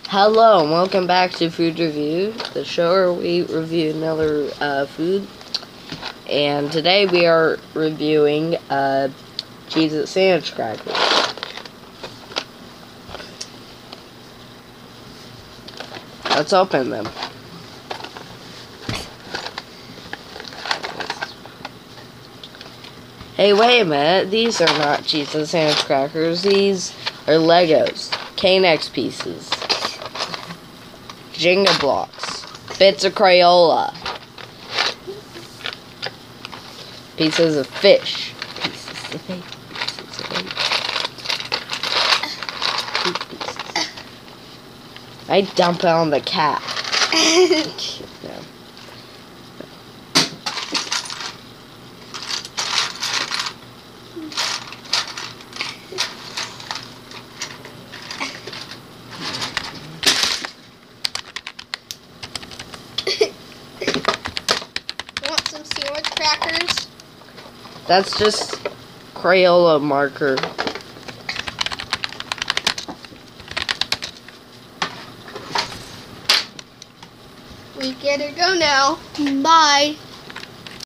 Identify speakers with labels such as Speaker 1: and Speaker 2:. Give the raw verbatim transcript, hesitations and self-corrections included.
Speaker 1: Hello and welcome back to Food Review, the show where we review another uh, food. And today we are reviewing uh, Cheez-It sandwich crackers. Let's open them. Hey, wait a minute. These are not Cheez-It sandwich crackers. These are Legos, K-Nex pieces, Jenga blocks, bits of Crayola, pieces of fish, pieces of egg, pieces of egg, pieces. I dump it on the cat. No.
Speaker 2: Want some sandwich crackers?
Speaker 1: That's just Crayola marker.
Speaker 2: We gotta go now. Bye.